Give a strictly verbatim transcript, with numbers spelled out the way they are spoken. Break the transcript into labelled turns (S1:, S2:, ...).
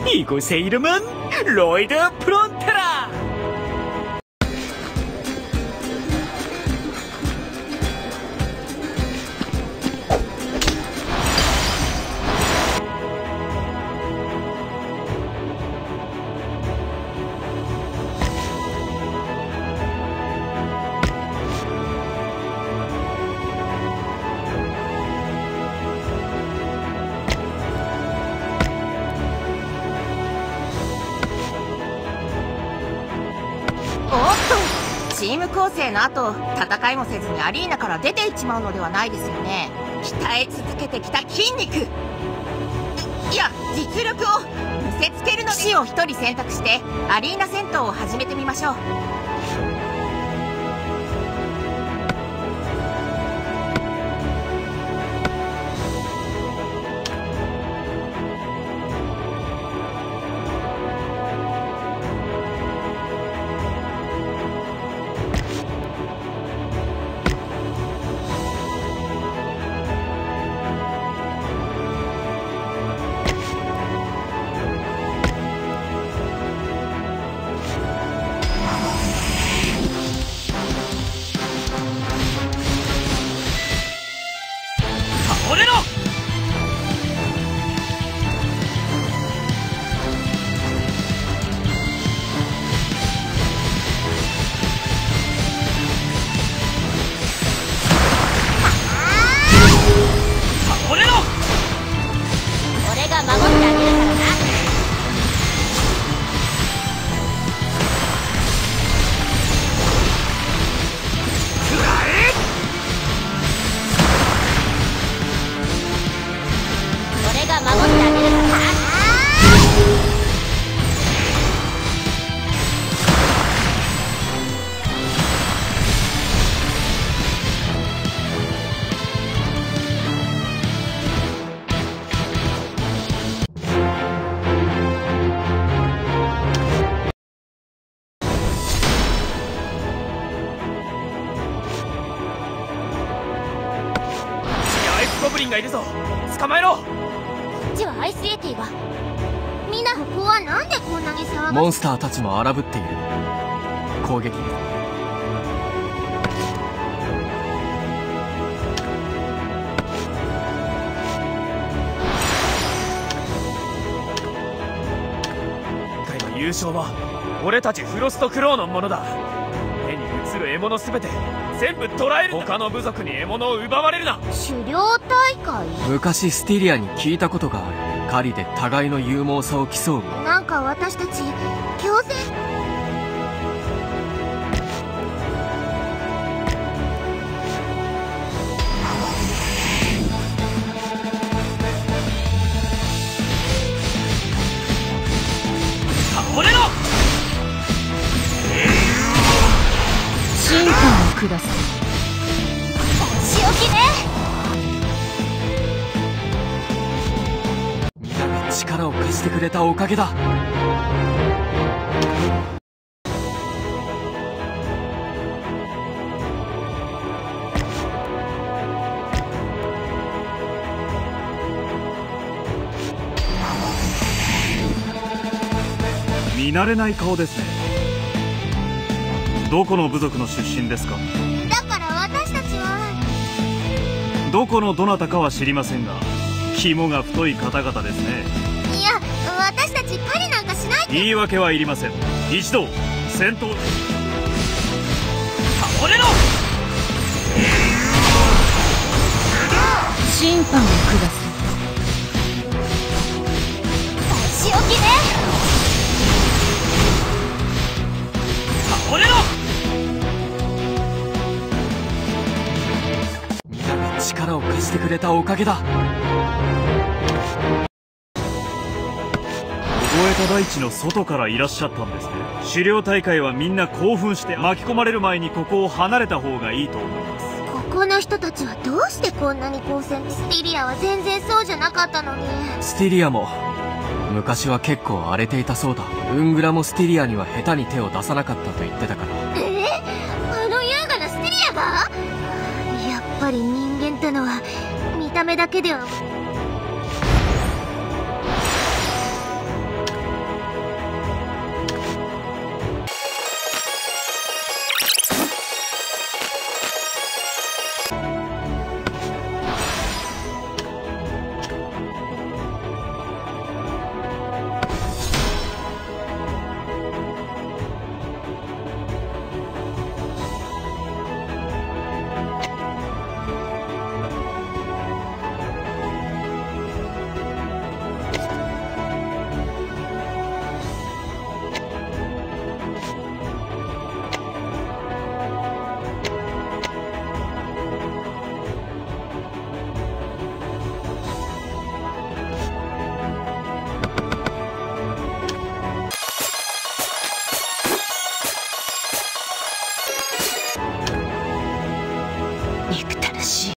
S1: 이곳의 이름은 로이드 프론테라!
S2: チーム構成の後、戦いもせずにアリーナから出ていっちまうのではないですよね。鍛え続けてきた筋肉、いや実力を見せつけるので、騎士をひとり選択してアリーナ戦闘を始めてみましょう。ゴブリンがいるぞ、捕まえろ。こ
S3: っちはアイスエティが。みんなここはなんでこんなに騒が。
S4: モンスターたちも荒ぶっている。攻撃。
S1: 今回の優勝は俺たちフロストクローのものだ。目に映る獲物すべて全部捕らえる。他の部族に獲物を奪われるな。
S3: 狩猟大会。
S4: 昔スティリアに聞いたことがある。狩りで互いの勇猛さを競う。
S3: なんか私たち強制。
S1: 倒れろ。
S3: 審判をください。仕置きね。
S4: 皆が力を貸してくれたおかげだ。
S5: 見慣れない顔ですね。どこの部族の出身ですか？
S3: だから私たちは
S5: どこのどなたかは知りませんが、肝が太い方々ですね。
S3: いや、私たち狩りなんかしない。
S5: 言い訳はいりません。一同戦闘。
S1: 倒れろ。
S3: 審判をください。仕置きね。
S1: 倒れろ。
S4: 皆が力を貸してくれたおかげだ。
S5: 凍えた大地の外からいらっしゃったんですね。狩猟大会はみんな興奮して巻き込まれる前にここを離れた方がいいと思います。
S3: ここの人たちはどうしてこんなに好戦。スティリアは全然そうじゃなかったのに。
S4: スティリアも昔は結構荒れていたそうだ。ウングラもスティリアには下手に手を出さなかったと言ってたから。
S3: えー、あの優雅なスティリアが。やっぱり人間ってのは見た目だけでは。 憎たらしい。